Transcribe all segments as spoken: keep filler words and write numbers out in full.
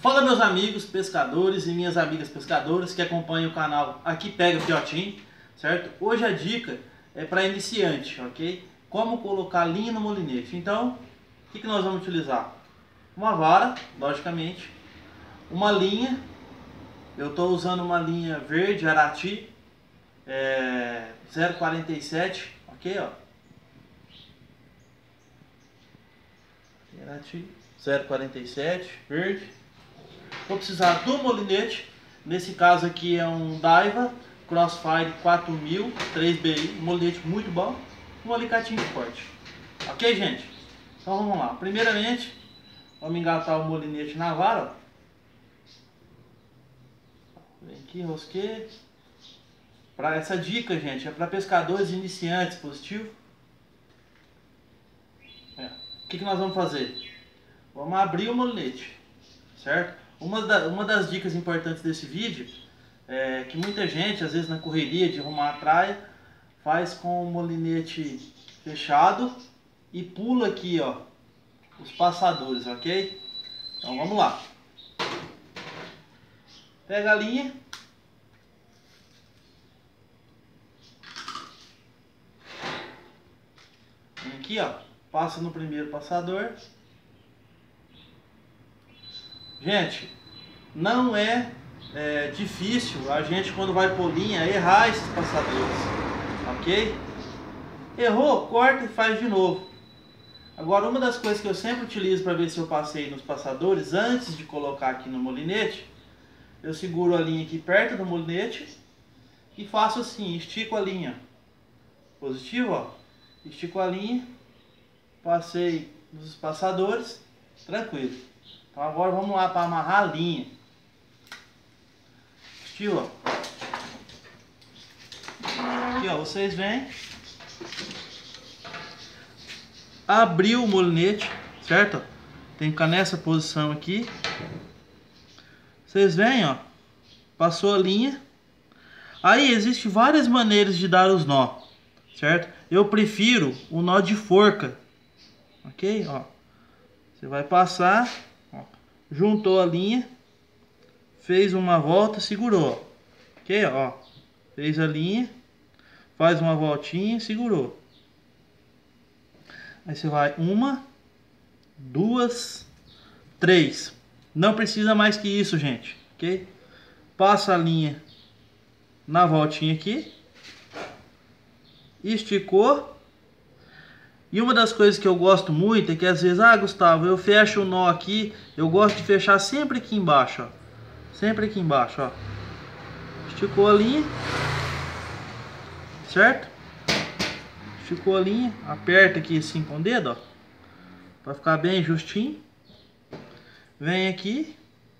Fala, meus amigos pescadores e minhas amigas pescadoras que acompanham o canal Aqui Pega Fiotinho, certo? Hoje a dica é para iniciante, ok? Como colocar linha no molinete. Então, o que, que nós vamos utilizar? Uma vara, logicamente, uma linha. Eu estou usando uma linha verde Arati é, zero quarenta e sete, ok? Ó. Arati zero quarenta e sete, verde. Vou precisar do molinete, nesse caso aqui é um Daiwa Crossfire quatro mil, três B I, um molinete muito bom, um alicatinho forte. Ok, gente? Então vamos lá. Primeiramente, vamos engatar o molinete na vara. Vem aqui, rosqueio. Para essa dica, gente, é para pescadores iniciantes, positivo. É. O que, que nós vamos fazer? Vamos abrir o molinete, certo? Uma, da, uma das dicas importantes desse vídeo é que muita gente, às vezes na correria de arrumar a traia, faz com o molinete fechado e pula aqui, ó, os passadores, ok? Então vamos lá. Pega a linha. Vem aqui, ó, passa no primeiro passador. Gente, não é, é difícil a gente, quando vai pôr linha, errar esses passadores, ok? Errou, corta e faz de novo. Agora, uma das coisas que eu sempre utilizo para ver se eu passei nos passadores, antes de colocar aqui no molinete, eu seguro a linha aqui perto do molinete e faço assim, estico a linha. Positivo, ó. Estico a linha, passei nos passadores, tranquilo. Então agora vamos lá para amarrar a linha. Estilo, ó. Aqui, ó, vocês vêm. Abriu o molinete, certo? Tem que ficar nessa posição aqui. Vocês vêm, ó. Passou a linha. Aí existem várias maneiras de dar os nó, certo? Eu prefiro o nó de forca. Ok? Ó. Você vai passar. Juntou a linha, fez uma volta, segurou, ok, ó, fez a linha, faz uma voltinha, segurou. Aí você vai uma, duas, três. Não precisa mais que isso, gente, ok? Passa a linha na voltinha aqui, esticou. E uma das coisas que eu gosto muito é que às vezes, ah, Gustavo, eu fecho o nó aqui, eu gosto de fechar sempre aqui embaixo, ó. Sempre aqui embaixo, ó. Esticou a linha, certo? Esticou a linha, aperta aqui assim com o dedo, ó, para ficar bem justinho. Vem aqui,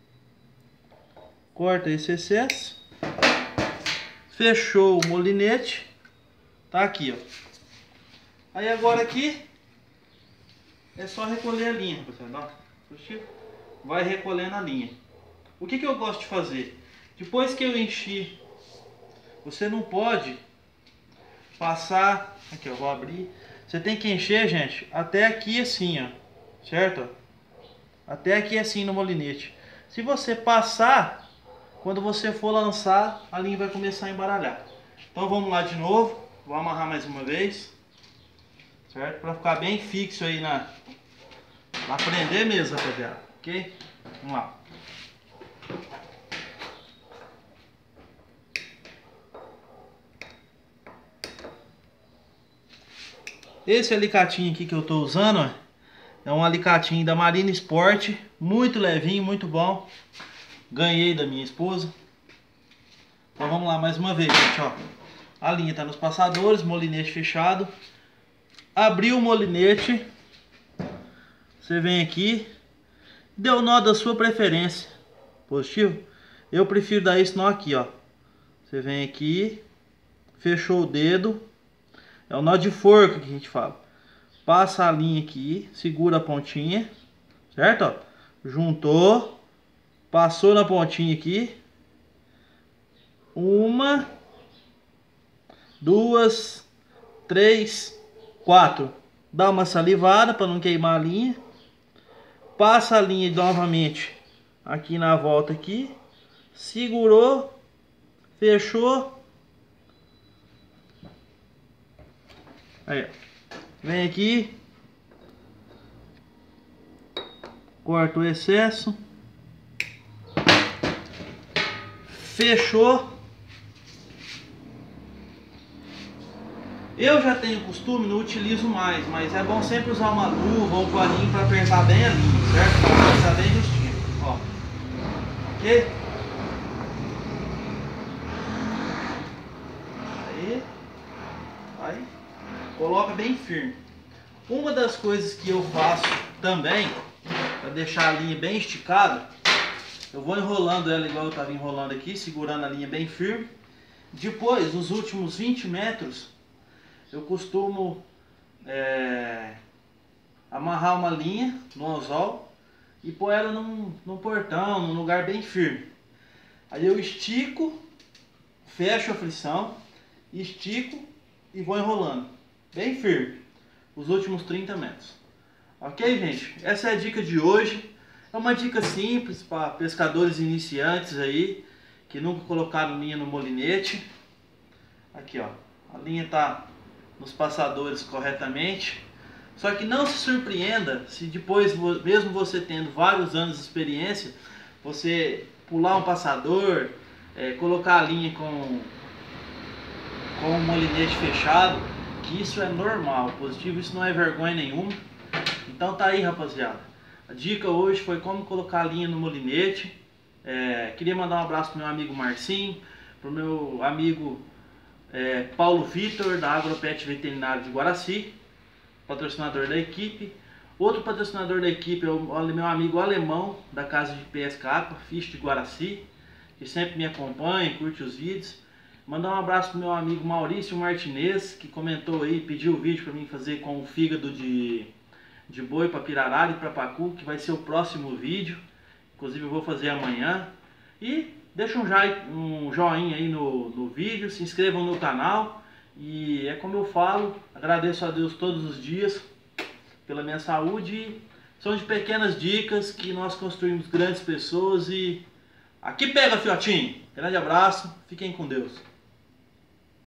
corta esse excesso. Fechou o molinete, tá aqui, ó. Aí agora aqui é só recolher a linha, rapaziada. Vai recolhendo a linha. O que que eu gosto de fazer? Depois que eu enchi, você não pode passar. Aqui, eu vou abrir. Você tem que encher, gente, até aqui assim, ó. Certo? Até aqui assim no molinete. Se você passar, quando você for lançar, a linha vai começar a embaralhar. Então vamos lá de novo. Vou amarrar mais uma vez. Certo? Para ficar bem fixo aí na... Pra prender mesmo, rapaziada. Ok? Vamos lá. Esse alicatinho aqui que eu tô usando, ó, é um alicatinho da Marina Sport. Muito levinho, muito bom. Ganhei da minha esposa. Então vamos lá mais uma vez, gente, ó. A linha tá nos passadores, molinete fechado. Abriu o molinete, você vem aqui, deu o nó da sua preferência, positivo? Eu prefiro dar esse nó aqui, ó. Você vem aqui, fechou o dedo, é o nó de forca que a gente fala. Passa a linha aqui, segura a pontinha, certo? Ó. Juntou, passou na pontinha aqui, uma, duas, três, quatro. Dá uma salivada para não queimar a linha. Passa a linha novamente aqui na volta aqui, segurou, fechou. Aí, ó. Vem aqui, corta o excesso, fechou. Eu já tenho costume, não utilizo mais, mas é bom sempre usar uma luva ou um paninho para apertar bem a linha, certo? Para apertar bem justinho, ó. Ok? Aí, aí, coloca bem firme. Uma das coisas que eu faço também, para deixar a linha bem esticada, eu vou enrolando ela igual eu estava enrolando aqui, segurando a linha bem firme. Depois, nos últimos vinte metros, eu costumo é, amarrar uma linha no anzol e pôr ela num, num portão, num lugar bem firme. Aí eu estico, fecho a frição, estico e vou enrolando bem firme os últimos trinta metros. Ok, gente? Essa é a dica de hoje. É uma dica simples para pescadores iniciantes aí que nunca colocaram linha no molinete. Aqui, ó, a linha tá nos passadores corretamente. Só que não se surpreenda se depois, mesmo você tendo vários anos de experiência, você pular um passador, é, colocar a linha com, com o molinete fechado, que isso é normal, positivo, isso não é vergonha nenhuma. Então tá aí, rapaziada. A dica hoje foi como colocar a linha no molinete. É, queria mandar um abraço pro meu amigo Marcinho, pro meu amigo É, Paulo Vitor, da Agropet Veterinário de Guaraci, patrocinador da equipe. Outro patrocinador da equipe é o meu amigo Alemão, da Casa de Pesca Aqua Fish de Guaraci, que sempre me acompanha e curte os vídeos. Mandar um abraço pro meu amigo Maurício Martinez, que comentou aí, pediu o vídeo para mim fazer com o fígado de, de boi para Pirarara e para Pacu, que vai ser o próximo vídeo. Inclusive eu vou fazer amanhã. E deixa um, jai, um joinha aí no, no vídeo, se inscrevam no canal. E é como eu falo, agradeço a Deus todos os dias pela minha saúde. São de pequenas dicas que nós construímos grandes pessoas. E aqui pega, fiotinho. Grande abraço, fiquem com Deus.